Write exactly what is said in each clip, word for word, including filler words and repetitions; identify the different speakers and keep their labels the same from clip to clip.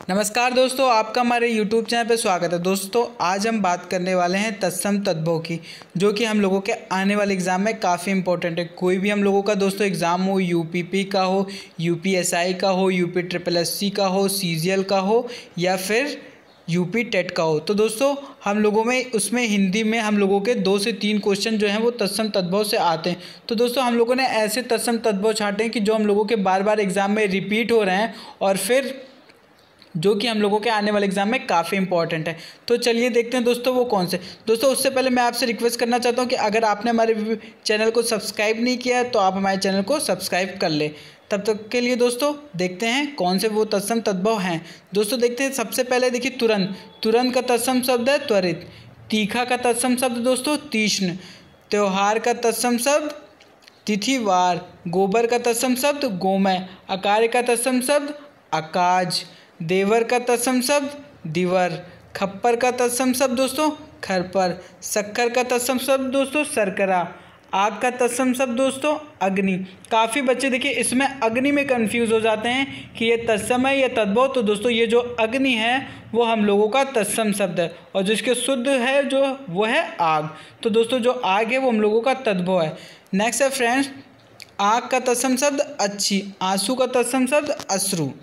Speaker 1: नमस्कार दोस्तों, आपका हमारे यूट्यूब चैनल पर स्वागत है। दोस्तों आज हम बात करने वाले हैं तत्सम तद्भव की, जो कि हम लोगों के आने वाले एग्ज़ाम में काफ़ी इंपॉर्टेंट है। कोई भी हम लोगों का दोस्तों एग्ज़ाम हो, यूपीपी का हो, यूपीएसआई का हो, यूपी ट्रिपल एससी का हो, सीजीएल का हो या फिर यूपी टेट का हो, तो दोस्तों हम लोगों में उसमें हिंदी में हम लोगों के दो से तीन क्वेश्चन जो हैं वो तत्सम तद्भव से आते हैं। तो दोस्तों हम लोगों ने ऐसे तत्सम तद्भव छांटे हैं कि जो हम लोगों के बार बार एग्ज़ाम में रिपीट हो रहे हैं और फिर जो कि हम लोगों के आने वाले एग्ज़ाम में काफ़ी इंपॉर्टेंट है। तो चलिए देखते हैं दोस्तों वो कौन से। दोस्तों उससे पहले मैं आपसे रिक्वेस्ट करना चाहता हूं कि अगर आपने हमारे चैनल को सब्सक्राइब नहीं किया है तो आप हमारे चैनल को सब्सक्राइब कर ले। तब तक के लिए दोस्तों देखते हैं कौन से वो तत्सम तद्भव हैं। दोस्तों देखते हैं, सबसे पहले देखिए तुरंत। तुरंत का तत्सम शब्द है त्वरित। तीखा का तत्सम शब्द दोस्तों तीक्ष्ण। त्योहार का तत्सम शब्द तिथिवार। गोबर का तत्सम शब्द गोमय। अकार्य का तत्सम शब्द अकाज। देवर का तत्सम शब्द दिवर। खप्पर का तत्सम शब्द दोस्तों खरपर। शक्कर का तत्सम शब्द दोस्तों शर्करा। आग का तत्सम शब्द दोस्तों अग्नि। काफ़ी बच्चे देखिए इसमें अग्नि में कंफ्यूज हो जाते हैं कि ये तत्सम है या तद्भव। तो दोस्तों ये जो अग्नि है वो हम लोगों का तत्सम शब्द है और जिसके शुद्ध है जो वो है आग। तो दोस्तों जो आग है वो हम लोगों का तद्भव है। नेक्स्ट है फ्रेंड्स, आग का तत्सम शब्द अच्छी। आंसू का तत्सम शब्द अश्रु।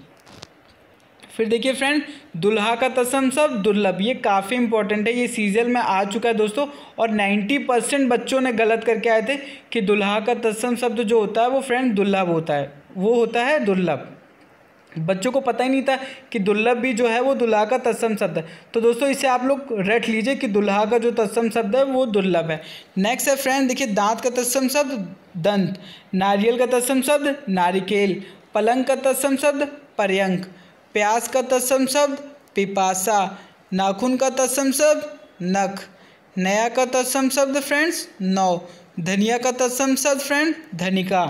Speaker 1: फिर देखिए फ्रेंड, दुल्हा का तत्सम शब्द दुर्लभ। ये काफ़ी इंपॉर्टेंट है, ये सीरियल में आ चुका है दोस्तों और नब्बे परसेंट बच्चों ने गलत करके आए थे कि दुल्हा का तत्सम शब्द जो होता है वो फ्रेंड दुर्लभ होता है, वो होता है दुर्लभ। बच्चों को पता ही नहीं था कि दुर्लभ भी जो है वो दुल्हा का तत्सम शब्द है। तो दोस्तों इसे आप लोग रट लीजिए कि दुल्हा का जो तत्सम शब्द है वो दुर्लभ है। नेक्स्ट है फ्रेंड, देखिए दांत का तत्सम शब्द दंत। नारियल का तत्सम शब्द नारिकेल। पलंग का तत्सम शब्द पर्यंक। प्यास का तत्सम शब्द पिपासा। नाखून का तत्सम शब्द नख। नया का तत्सम शब्द फ्रेंड्स नौ। धनिया का तत्सम शब्द फ्रेंड धनिका।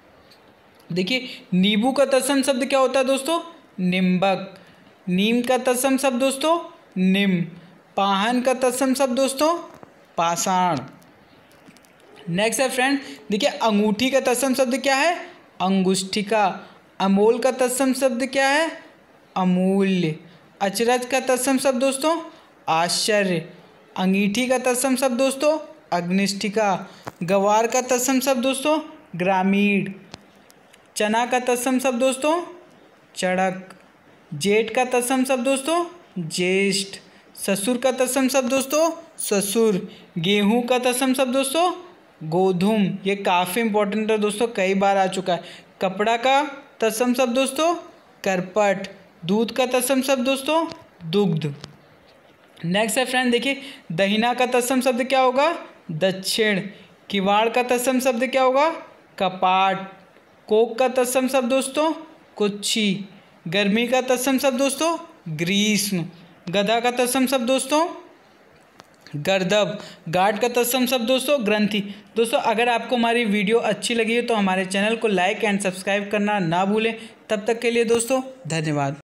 Speaker 1: देखिए नींबू का तत्सम शब्द क्या होता है दोस्तों निम्बक। नीम का तत्सम शब्द दोस्तों निम। पाहन का तत्सम शब्द दोस्तों पाषाण। नेक्स्ट है फ्रेंड, देखिए अंगूठी का तत्सम शब्द क्या है अंगुष्ठिका। अमोल का तत्सम शब्द क्या है अमूल्य। अचरज का तत्सम शब्द दोस्तों आश्चर्य। अंगीठी का तत्सम शब्द दोस्तों अग्निष्ठिका। गवार का तत्सम शब्द दोस्तों ग्रामीण। चना का तत्सम शब्द दोस्तों चढ़क। जेठ का तत्सम शब्द दोस्तों ज्येष्ठ। ससुर का तत्सम शब्द दोस्तों ससुर। गेहूं का तत्सम शब्द दोस्तों गोधूम। ये काफ़ी इंपॉर्टेंट है दोस्तों, कई बार आ चुका है। कपड़ा का तत्सम शब्द दोस्तों करपट। दूध का तत्सम शब्द दोस्तों दुग्ध। नेक्स्ट है फ्रेंड, देखिए दहिना का तत्सम शब्द क्या होगा दक्षिण। किवाड़ का तत्सम शब्द क्या होगा कपाट। कोक का तत्सम शब्द दोस्तों कुच्छी। गर्मी का तत्सम शब्द दोस्तों ग्रीष्म। गधा का तत्सम शब्द दोस्तों गर्दभ। गार्ड का तत्सम शब्द दोस्तों ग्रंथि। दोस्तों अगर आपको हमारी वीडियो अच्छी लगी है तो हमारे चैनल को लाइक एंड सब्सक्राइब करना ना भूलें। तब तक के लिए दोस्तों धन्यवाद।